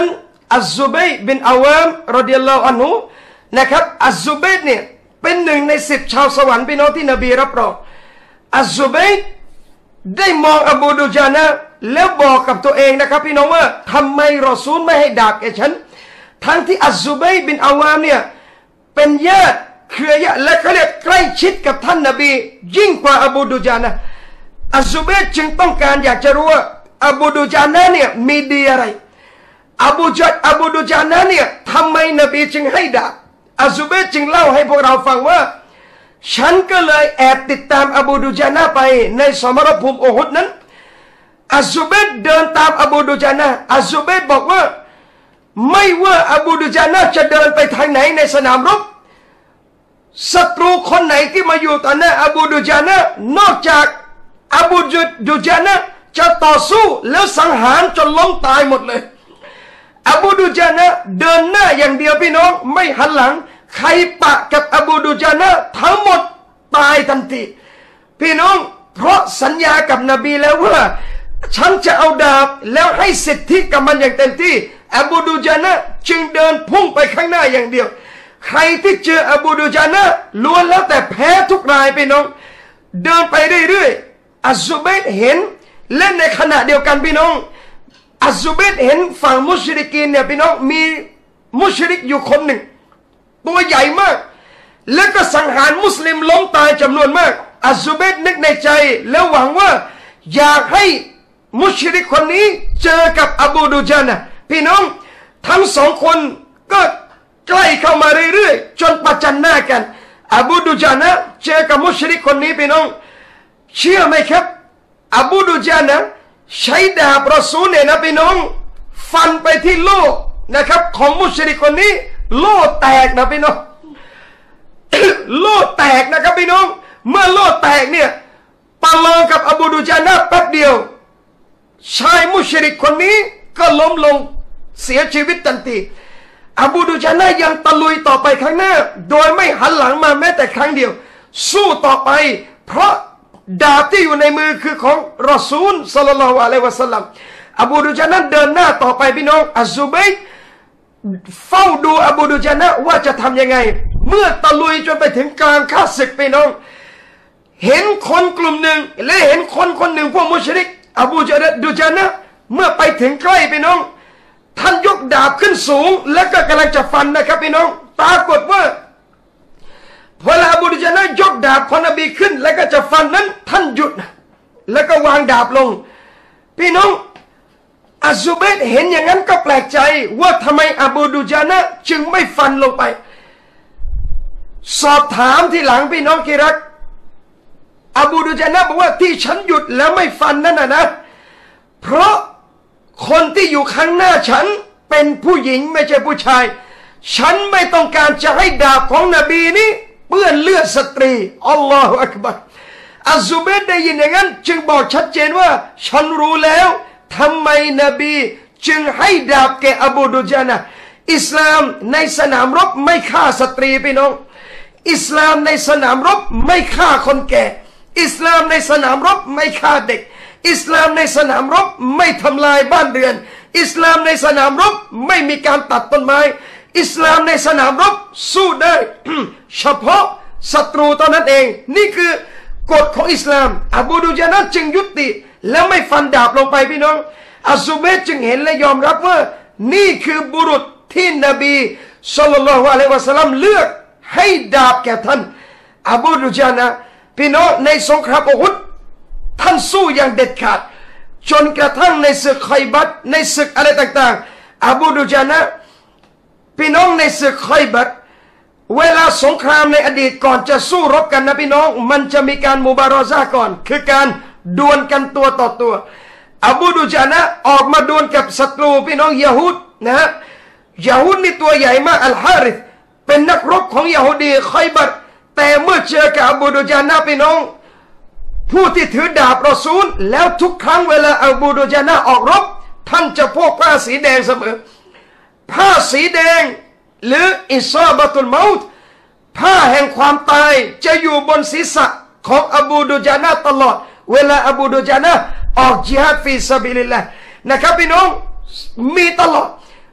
อัซซุบัยบินอาวามรอฎิยัลลอฮุอันฮุนะครับอัซซุบัยเนี่ยเป็นหนึ่งใน10ชาวสวรรค์พี่น้องที่นบีรับรองอัซซุบัยได้มองอบูดูญานะแล้วบอกกับตัวเองนะครับพี่น้องว่าทำไมรอซูลไม่ให้ดาบแก่ฉันทั้งที่อัซซุบัยบินอาวามเนี่ยเป็นญาติเครือญาติและเขาเรียกใกล้ชิดกับท่านนบียิ่งกว่าอบูดูญานะอัซซุบัยจึงต้องการอยากจะรู้ว่าอบูดูญานะเนี่ยมีดีอะไรอบูดูญานะเนี่ยทำไมนบีจึงให้ดาบอัซซุบัยจึงเล่าให้พวกเราฟังว่าฉันก็เลยแอบติดตามอบูดูญานะไปในสมรภูมิอูฮุดนั้นอัซซุบัยเดินตามอบูดูญานะอัซซุบัยบอกว่าไม่ว่าอบูดูญานะจะเดินไปทางไหนในสนามรบศัตรูคนไหนที่มาอยู่ต่อหน้าอบูดูญานะนอกจากอบูดูญานะจะต่อสู้แล้วสังหารจนล้มตายหมดเลยอบูดูญานะเดินหน้าอย่างเดียวพี่น้องไม่หันหลังใครปะกับอบูดูญานะทั้งหมดตายทันทีพี่น้องเพราะสัญญากับนบีแล้วว่าฉันจะเอาดาบแล้วให้สิทธิกับมันอย่างเต็มที่อบูดูญานะจึงเดินพุ่งไปข้างหน้าอย่างเดียวใครที่เจออบูดูญานะล้วนแล้วแต่แพ้ทุกรายพี่น้องเดินไปเรื่อยๆอัซซุบัยเห็นและในขณะเดียวกันพี่น้องอัซซุบัยเห็นฝั่งมุชริกีนเนี่ยพี่น้องมีมุชริกอยู่คนหนึ่งตัวใหญ่มากแล้วก็สังหารมุสลิมล้มตายจำนวนมากอัซซุบัยนึกในใจแล้วหวังว่าอยากให้มุชริกคนนี้เจอกับอบูดูญานะพี่น้องทั้งสองคนก็ใกล้เข้ามาเรื่อยๆจนประจันหน้ากันอบูดูญานะเจอกับมุชริกคนนี้พี่น้องเชื่อไหมครับอบูดูญานะใช้ดาบรอซูลเนี่ยนะพี่น้องฟันไปที่โล่นะครับของมุชริกคนนี้โล่แตกนะพี่น้อง โล่แตกนะครับพี่น้องเมื่อโล่แตกเนี่ยปะลองกับอบูดูญานะแป๊บเดียวชายมุชริกคนนี้ก็ล้มลงเสียชีวิตทันทีอบูดูญานะยังตะลุยต่อไปข้างหน้าโดยไม่หันหลังมาแม้แต่ครั้งเดียวสู้ต่อไปเพราะดาบที่อยู่ในมือคือของรอซูลศ็อลลัลลอฮุอะลัยฮิวะซัลลัมอบูดูญานะเดินหน้าต่อไปพี่น้องอัซซุบัยเฝ้าดูอบูดูญานะว่าจะทำยังไงเมื่อตะลุยจนไปถึงกลางข้าศึกพี่น้องเห็นคนกลุ่มหนึ่งและเห็นคนหนึ่งพวกมุชริกอบูดูญานะเมื่อไปถึงใกล้พี่น้องท่านยกดาบขึ้นสูงแล้วก็กำลังจะฟันนะครับพี่น้องปรากฏว่าพออบูดูญานะยกดาบของนบีขึ้นแล้วก็จะฟันนั้นท่านหยุดแล้วก็วางดาบลงพี่น้องอัซซุบัยเห็นอย่างนั้นก็แปลกใจว่าทำไมอบูดูญานะจึงไม่ฟันลงไปสอบถามที่หลังพี่น้องที่รักอบูดูญานะบอกว่าที่ฉันหยุดแล้วไม่ฟันนั่นนะเพราะคนที่อยู่ข้างหน้าฉันเป็นผู้หญิงไม่ใช่ผู้ชายฉันไม่ต้องการจะให้ดาบของนบีนี้เปื้อนเลือดสตรีอัลลอฮฺอักบัรอัซซุบัยได้ยินอย่างนั้นจึงบอกชัดเจนว่าฉันรู้แล้วทำไมนบีจึงให้ดาบแก่อบูดูญานะอิสลามในสนามรบไม่ฆ่าสตรีพี่น้องอิสลามในสนามรบไม่ฆ่าคนแก่อิสลามในสนามรบไม่ฆ่าเด็กอิสลามในสนามรบไม่ทำลายบ้านเรือนอิสลามในสนามรบไม่มีการตัดต้นไม้อิสลามในสนามรบสู้ได้ เฉพาะศัตรูตอนนั้นเองนี่คือกฎของอิสลามอบูดูญานะจึงยุติแล้วไม่ฟันดาบลงไปพี่น้องอัซซุบัยจึงเห็นและยอมรับว่านี่คือบุรุษที่นบีศ็อลลัลลอฮุอะลัยฮิวะซัลลัมเลือกให้ดาบแก่ท่านอบูดูญานะพี่น้องในสงครามอูฮุดท่านสู้อย่างเด็ดขาดจนกระทั่งในศึกไคบัรในศึกอะไรต่างๆอบูดูญานะพี่น้องในศึกไคบัรเวลาสงครามในอดีตก่อนจะสู้รบกันนะพี่น้องมันจะมีการมุบารอซะห์ก่อนคือการดวลกันตัวต่อตัวอบูดูญานะออกมาดวลกับศัตรูพี่น้องยะฮูดนะฮะยะฮูดนี่ตัวใหญ่มากอัลฮาริษเป็นนักรบของยะฮูดีไคบัรแต่เมื่อเจอกับอบูดูญานะพี่น้องผู้ที่ถือดาบรอซูลแล้วทุกครั้งเวลาอบูดูญานะออกรบท่านจะพกผ้าสีแดงเสมอผ้าสีแดงหรืออิซาบะตุลเมาต์ผ้าแห่งความตายจะอยู่บนศีรษะของอบูดูญานะตลอดเวลาอบูดูญานะออกญิฮาดฟีซะบิลิลลาห์นะครับพี่น้องมีตลอด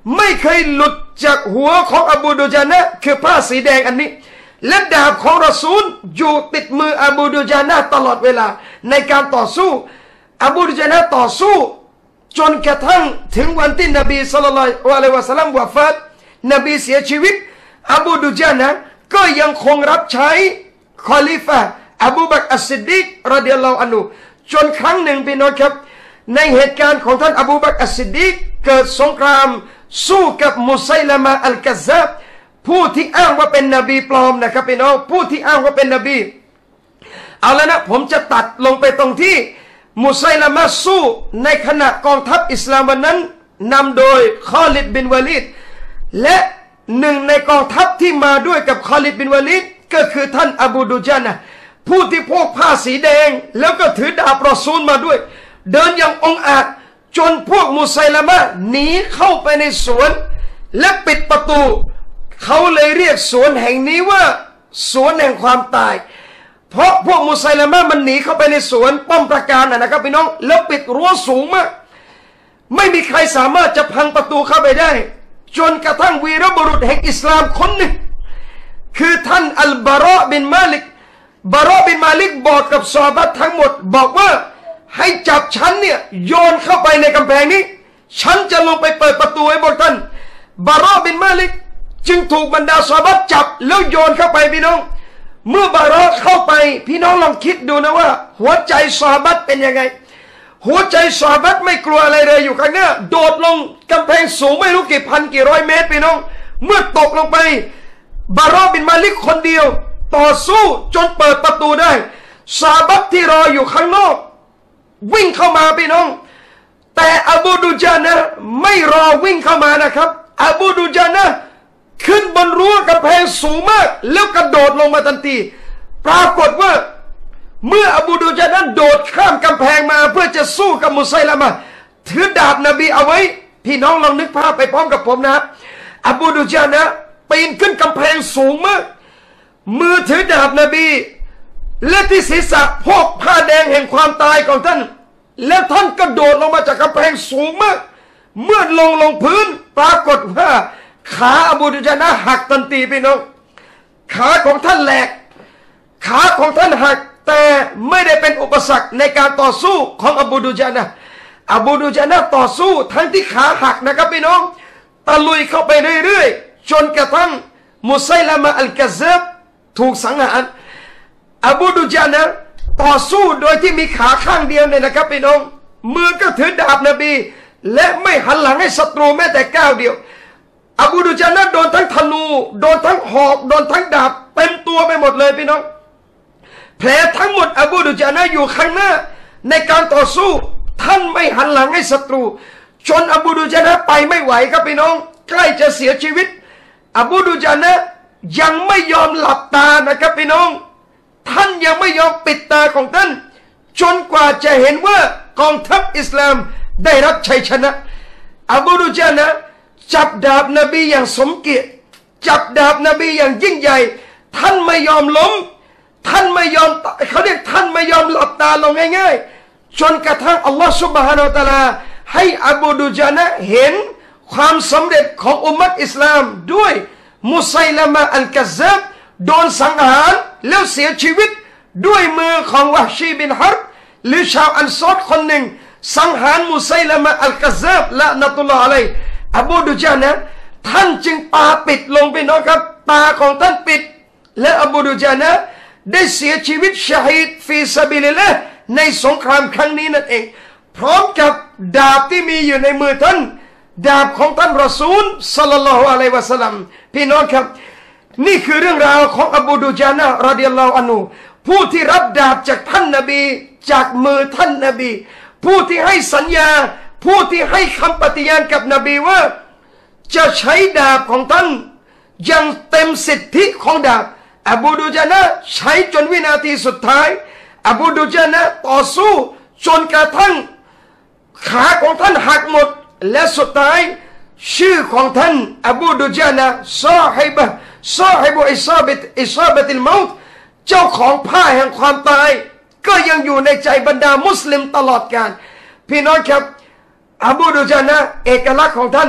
ไม่เคยหลุดจากหัวของอบูดูจานะคือผ้าสีแดงอันนี้และดาบของรอซูลอยู่ติดมืออบูดูจานะตลอดเวลาในการต่อสู้อบูดูจานะต่อสู้จนกระทั่งถึงวันที่นบีศ็อลลัลลอฮุอะลัยฮิวะซัลลัมวะฟาตนบีเสียชีวิตอบูดูจานะก็ยังคงรับใช้คอลิฟะอบูบักรอัสซิดดีกรอฎิยัลลอฮุอันฮุจนครั้งหนึ่งพี่น้องครับในเหตุการณ์ของท่านอบูบักรอัสซิดดีกเกิดสงครามสู้กับมุซัยละมะอัลกัซซาบผู้ที่อ้างว่าเป็นนบีปลอมนะครับพี่น้องผู้ที่อ้างว่าเป็นนบีเอาแล้วนะผมจะตัดลงไปตรงที่มุซัยละมะสู้ในขณะกองทัพอิสลามวันนั้นนำโดยคอลิดบินวะลีดและหนึ่งในกองทัพที่มาด้วยกับคอลิดบินวะลีดก็คือท่านอบูดูจานะผู้ที่พกผ้าสีแดงแล้วก็ถือดาบรอซูลมาด้วยเดินอย่างองอาจจนพวกมุซัยละมะหนีเข้าไปในสวนและปิดประตูเขาเลยเรียกสวนแห่งนี้ว่าสวนแห่งความตายเพราะพวกมุซัยละมะมันหนีเข้าไปในสวนป้อมปราการนะครับพี่น้องแล้วปิดรั้วสูงมากไม่มีใครสามารถจะพังประตูเข้าไปได้จนกระทั่งวีรบุรุษแห่งอิสลามคนหนึ่งคือท่านอัลบาระบินมาลิกบาระบินมาลิกบอกกับซอฮาบะห์ทั้งหมดบอกว่าให้จับฉันเนี่ยโยนเข้าไปในกำแพงนี้ฉันจะลงไปเปิดประตูให้พวกท่านบาระบินมาลิกจึงถูกบรรดาซอฮาบะห์จับแล้วโยนเข้าไปพี่น้องเมื่อบาระเข้าไปพี่น้องลองคิดดูนะว่าหัวใจซอฮาบะห์เป็นยังไงหัวใจซอฮาบะห์ไม่กลัวอะไรเลยอยู่ข้างหน้าโดดลงกำแพงสูงไม่รู้กี่พันกี่ร้อยเมตรพี่น้องเมื่อตกลงไปบาระบินมาลิกคนเดียวต่อสู้จนเปิดประตูได้ซอฮาบะห์ที่รออยู่ข้างนอกวิ่งเข้ามาพี่น้องแต่อบูดูจานะไม่รอวิ่งเข้ามานะครับอบูดูจานะขึ้นบนรั้วกำแพงสูงมากแล้วกระโดดลงมาทันทีปรากฏว่าเมื่ออบูดูจานะโดดข้ามกำแพงมาเพื่อจะสู้กับมุซัยละมะถือดาบนบีเอาไว้พี่น้องลองนึกภาพไปพร้อมกับผมนะอบูดูจานะปีนขึ้นกำแพงสูงมากมือถือดาบนบีและที่ศีรษะพกผ้าแดงแห่งความตายของท่านแล้วท่านกระโดดลงมาจากกำแพงสูงมากเมื่อลงพื้นปรากฏว่าขาอบูดูจานะหักทันทีพี่น้องขาของท่านแหลกขาของท่านหักแต่ไม่ได้เป็นอุปสรรคในการต่อสู้ของอบูดูจานะอบูดูจานะต่อสู้ทั้งที่ขาหักนะครับพี่น้องตะลุยเข้าไปเรื่อยๆจนกระทั่งมุซัยละมะอัลกัซซาบถูกสังหารอบูดูจานะต่อสู้โดยที่มีขาข้างเดียวเนี่ยนะครับพี่น้องมือก็ถือดาบนบีและไม่หันหลังให้ศัตรูแม้แต่ก้าวเดียวอบูดูจานะโดนทั้งธนูโดนทั้งหอกโดนทั้งดาบเต็มตัวไปหมดเลยพี่น้องแผลทั้งหมดอบูดูจานะอยู่ข้างหน้าในการต่อสู้ท่านไม่หันหลังให้ศัตรูจนอบูดูจานะไปไม่ไหวครับพี่น้องใกล้จะเสียชีวิตอบูดูจานะยังไม่ยอมหลับตานะครับพี่น้องท่านยังไม่ยอมปิดตาของท่านจนกว่าจะเห็นว่ากองทัพอิสลามได้รับชัยชนะอบูดูจานะจับดาบนบีอย่างสมเกียรติจับดาบนบีอย่างยิ่งใหญ่ท่านไม่ยอมล้มท่านไม่ยอมเขาเรียกท่านไม่ยอมหลับตาลงง่ายๆจนกระทั่งอัลลอฮฺซุบฮานะฮูวะตะอาลาให้อบูดูจานะเห็นความสำเร็จของอุมมัตอิสลามด้วยมุซัยละมะอัลกัซซาบโดนสังหารแล้วเสียชีวิตด้วยมือของวะฮชีบินฮัรบหรือชาวอันซอรคนหนึ่งสังหารมุซัยละมะอัลกัซซาบละนะตุลลอฮ์อะลัยฮิอบูดูจานะท่านจึงตาปิดลงไปน้องครับตาของท่านปิดและอบูดูจานะได้เสียชีวิตชะฮีดฟีซะบิลิลลาห์ในสงครามครั้งนี้นั่นเองพร้อมกับดาบที่มีอยู่ในมือท่านดาบของท่านรอซูลศ็อลลัลลอฮุอะลัยฮิวะซัลลัมพี่น้องครับนี่คือเรื่องราวของอบูดูจานะรอฎิยัลลอฮุอันฮุผู้ที่รับดาบจากท่านนบีจากมือท่านนบีผู้ที่ให้สัญญาผู้ที่ให้คำปฏิญาณกับนบีว่าจะใช้ดาบของท่านอย่างเต็มสิทธิของดาบอบูดูจานะใช้จนวินาทีสุดท้ายอบูดูจานะต่อสู้จนกระทั่งขาของท่านหักหมดและสุดท้ายชื่อของท่านอบูดูจานะซอฮิบอิซาบะติลเมาต์เจ้าของผ้าแห่งความตายก็ยังอยู่ในใจบรรดามุสลิมตลอดกาลพี่น้องครับอบูดูจานะเอกลักษณ์ของท่าน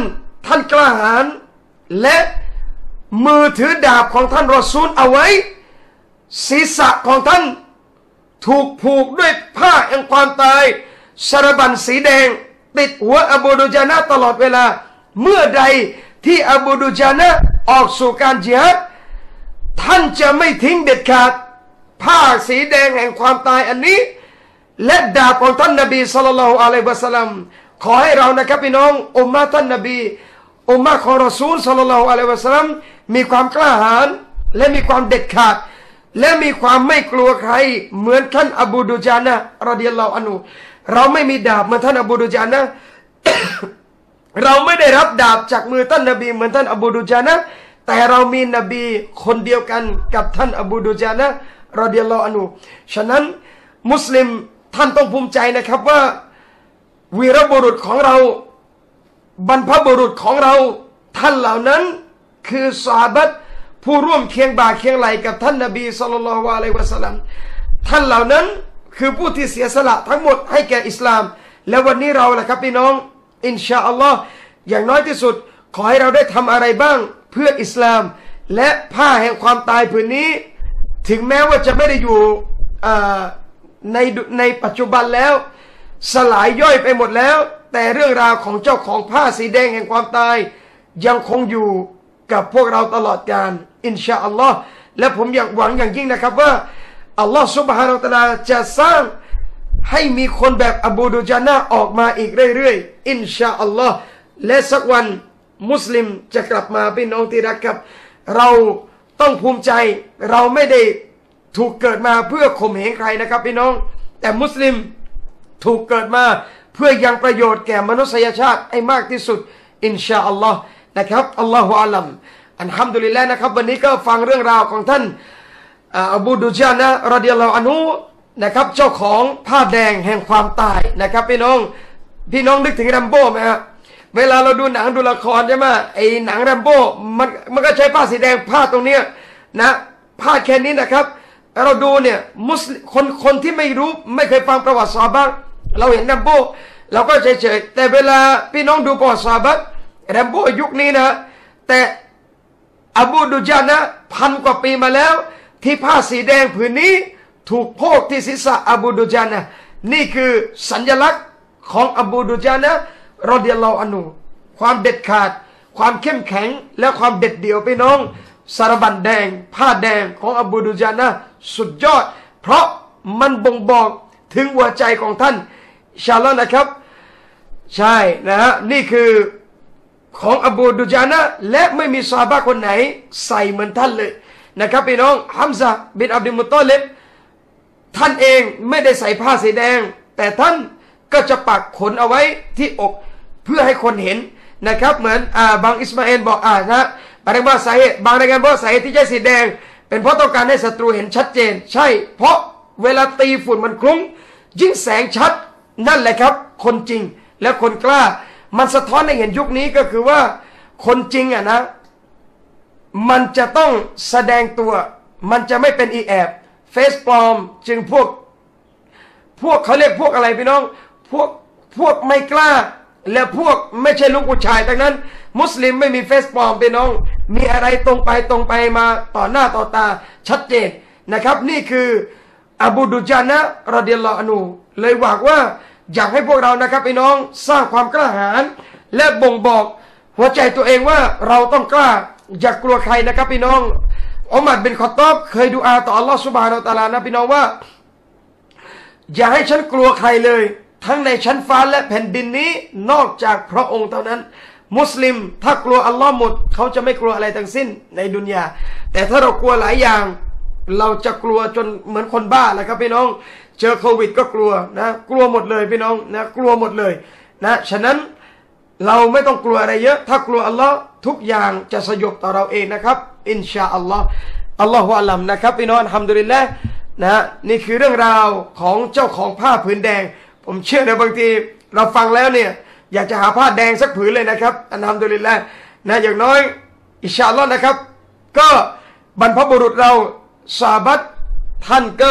ท่านกล้าหาญและมือถือดาบของท่านรอซูลเอาไว้ศีรษะของท่านถูกผูกด้วยผ้าแห่งความตายสารบัญสีแดงติดหัวอบูดูจานะตลอดเวลาเมื่อใดที่อบูดูจานะออกสู่การญิฮาดท่านจะไม่ทิ้งเด็ดขาดผ้าสีแดงแห่งความตายอันนี้และดาบของท่านนบีศ็อลลัลลอฮุอะลัยฮิวะซัลลัมขอให้เรานะครับพี่น้องอุมมะฮ์ท่านนบีอุมมะฮ์ของรอซูลศ็อลลัลลอฮุอะลัยฮิวะซัลลัมมีความกล้าหาญและมีความเด็ดขาดและมีความไม่กลัวใครเหมือนท่านอบูดูจานะห์รอฎิยัลลอฮุอันฮุเราไม่มีดาบเหมือนท่านอบูดูจานะห์ เราไม่ได้รับดาบจากมือท่านนบีเหมือนท่านอบูดูจานะห์แต่เรามีนบีคนเดียวกันกับท่านอบูดูจานะห์รอฎิยัลลอฮุอันฮุฉะนั้นมุสลิมท่านต้องภูมิใจนะครับว่าวีรบุรุษของเราบรรพบุรุษของเราท่านเหล่านั้นคือซอฮาบะห์ผู้ร่วมเคียงบ่าเคียงไหลกับท่านนบีศ็อลลัลลอฮุอะลัยฮิวะซัลลัมท่านเหล่านั้นคือผู้ที่เสียสละทั้งหมดให้แก่อิสลามและวันนี้เราล่ะครับพี่น้องอินชาอัลลอฮ์อย่างน้อยที่สุดขอให้เราได้ทำอะไรบ้างเพื่ออิสลามและผ้าแห่งความตายผืนนี้ถึงแม้ว่าจะไม่ได้อยู่ในปัจจุบันแล้วสลายย่อยไปหมดแล้วแต่เรื่องราวของเจ้าของผ้าสีแดงแห่งความตายยังคงอยู่กับพวกเราตลอดกาลอินชาอัลลอฮ์และผมอยากหวังอย่างยิ่งนะครับว่าอัลลอฮ์ซุบฮานะฮูวะตะอาลาจะสร้างให้มีคนแบบอบูดูจานะห์ออกมาอีกเรื่อยๆอินชาอัลลอฮ์และสักวันมุสลิมจะกลับมาพี่น้องที่รักครับเราต้องภูมิใจเราไม่ได้ถูกเกิดมาเพื่อข่มเหงใครนะครับพี่น้องแต่มุสลิมถูกเกิดมาเพื่อยังประโยชน์แก่มนุษยชาติให้มากที่สุดอินชาอัลลอฮ์นะครับอัลลอฮฺอาลัมอัลฮัมดุลิลลาห์นะครับวันนี้ก็ฟังเรื่องราวของท่านอบูดูจานะห์รอฎิยัลลอฮุอันฮุนะครับเจ้าของผ้าแดงแห่งความตายนะครับพี่น้องนึกถึงแรมโบ้ไหมฮะเวลาเราดูหนังดูละครใช่ไหมไอ้หนังแรมโบ้มันก็ใช้ผ้าสีแดงผ้าตรงเนี้ยนะผ้าแค่นี้นะครับเราดูเนี่ยมุสลิมคนที่ไม่รู้ไม่เคยฟังประวัติซอฮาบะห์เราเห็นแรมโบ้เราก็เฉยๆแต่เวลาพี่น้องดูประวัติซอฮาบะห์แรมโบ้ยุคนี้นะแต่อบูดูจานะห์1,000 กว่าปีมาแล้วที่ผ้าสีแดงผืนนี้ถูกโพกที่ศีรษะอบูดูจานะห์นี่คือสัญลักษณ์ของอบูดูจานะห์รอฎิยัลลอฮุอันฮุความเด็ดขาดความเข้มแข็งและความเด็ดเดี่ยวพี่น้องสารบัญแดงผ้าแดงของอบูดูจานะห์สุดยอดเพราะมันบ่งบอกถึงหัวใจของท่านอินชาอัลลอฮ์นะครับใช่นะฮะนี่คือของอบูดูจานะห์และไม่มีซอฮาบะห์คนไหนใส่เหมือนท่านเลยนะครับพี่น้องฮัมซะห์บินอับดุลมุตตอลิบท่านเองไม่ได้ใส่ผ้าสีแดงแต่ท่านก็จะปักขนเอาไว้ที่อกเพื่อให้คนเห็นนะครับเหมือนบางอิสมาเอลบอกนะบางรายงานสาเหตุบางรายงานบอกสาเหตุที่ใช้สีแดงเป็นเพราะต้องการให้ศัตรูเห็นชัดเจนใช่เพราะเวลาตีฝุ่นมันคลุ้งยิ่งแสงชัดนั่นแหละครับคนจริงและคนกล้ามันสะท้อนให้เห็นยุคนี้ก็คือว่าคนจริงนะมันจะต้องแสดงตัวมันจะไม่เป็นอีแอบเฟซปลอมจึงพวกเขาเรียกพวกอะไรพี่น้องพวกไม่กล้าและพวกไม่ใช่ลูกผู้ชายดังนั้นมุสลิมไม่มีเฟซปลอมพี่น้องมีอะไรตรงไปมาต่อหน้าต่อตาชัดเจนนะครับนี่คืออบูดูจานะห์รอฎิยัลลอฮุอันฮุเลยหวังว่าอยากให้พวกเรานะครับพี่น้องสร้างความกล้าหาญและบ่งบอกหัวใจตัวเองว่าเราต้องกล้าอย่ากลัวใครนะครับพี่น้องอุมัรบินคอฏฏอบเคยดุอาต่ออัลลอฮฺซุบฮานะฮูวะตะอาลานะพี่น้องว่าอย่าให้ฉันกลัวใครเลยทั้งในชั้นฟ้าและแผ่นดินนี้นอกจากพระองค์เท่านั้นมุสลิมถ้ากลัวอัลลอฮ์หมดเขาจะไม่กลัวอะไรทั้งสิ้นในดุนยาแต่ถ้าเรากลัวหลายอย่างเราจะกลัวจนเหมือนคนบ้าแหละครับพี่น้องเจอโควิดก็กลัวนะกลัวหมดเลยพี่น้องนะกลัวหมดเลยนะฉะนั้นเราไม่ต้องกลัวอะไรเยอะถ้ากลัวอัลลอฮ์ทุกอย่างจะสยบต่อเราเองนะครับอินชาอัลลอฮ์อัลลอฮฺอัลลัมนะครับพี่น้องอัลฮัมดุลิลละห์นะนี่คือเรื่องราวของเจ้าของผ้าผืนแดงผมเชื่อนะบางทีเราฟังแล้วเนี่ยอยากจะหาผ้าแดงสักผืนเลยนะครับอัลฮัมดุลิลละห์นะอย่างน้อยอินชาอัลลอฮ์นะครับก็บรรพบุรุษเราซอฮาบะห์ท่านก็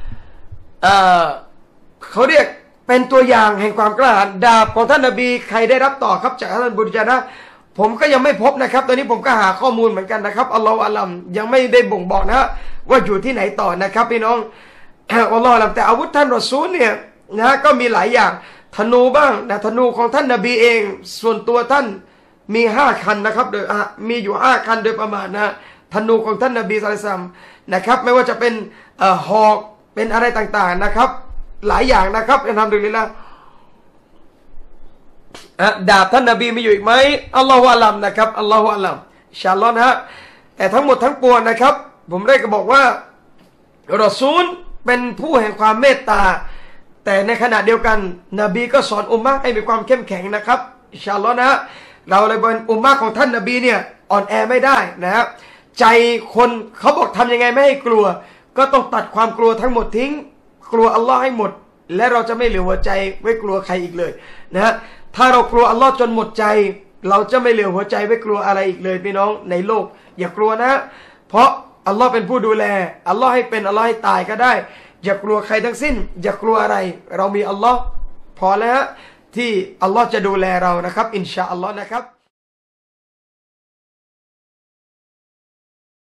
เขาเรียกเป็นตัวอย่างแห่งความกล้าหาญดาบของท่านนบีใครได้รับต่อครับจากท่านอบูดูจานะห์ผมก็ยังไม่พบนะครับตอนนี้ผมก็หาข้อมูลเหมือนกันนะครับอัลลอฮฺอาลัมยังไม่ได้บ่งบอกนะว่าอยู่ที่ไหนต่อนะครับพี่น้องอัลลอฮฺอาลัมแต่อาวุธท่านรอซูลเนี่ยนะก็มีหลายอย่างธนูบ้างนะธนูของท่านนบีเองส่วนตัวท่านมี5 คันนะครับโดยมีอยู่5 คันโดยประมาณนะธนูของท่านนบีศ็อลลัลลอฮุอะลัยฮิวะซัลลัมนะครับไม่ว่าจะเป็นหอกเป็นอะไรต่างๆนะครับหลายอย่างนะครับอัลฮัมดุลิลละห์ดาบท่านนบีมีอยู่อีกไหมอัลลอฮฺอาลัมนะครับอัลลอฮฺอาลัมอินชาอัลลอฮ์นะฮะแต่ทั้งหมดทั้งปวงนะครับผมได้ก็บอกว่ารอซูลเป็นผู้แห่งความเมตตาแต่ในขณะเดียวกันนบีก็สอนอุมมะให้มีความเข้มแข็งนะครับอินชาอัลลอฮ์นะเราเลยเป็นอุมมะของท่านนบีเนี่ยอ่อนแอไม่ได้นะครับใจคนเขาบอกทำยังไงไม่ให้กลัวก็ต้องตัดความกลัวทั้งหมดทิ้งกลัวอัลลอฮ์ให้หมดและเราจะไม่เหลือหัวใจไว้กลัวใครอีกเลยนะฮะถ้าเรากลัวอัลลอฮ์จนหมดใจเราจะไม่เหลือหัวใจไว้กลัวอะไรอีกเลยพี่น้องในโลกอย่ากลัวนะเพราะอัลลอฮ์เป็นผู้ดูแลอัลลอฮ์ให้เป็นอัลลอฮ์ให้ตายก็ได้อย่ากลัวใครทั้งสิ้นอย่ากลัวอะไรเรามีอัลลอฮ์พอแล้วที่อัลลอฮ์จะดูแลเรานะครับอินชาอัลลอฮ์นะครับ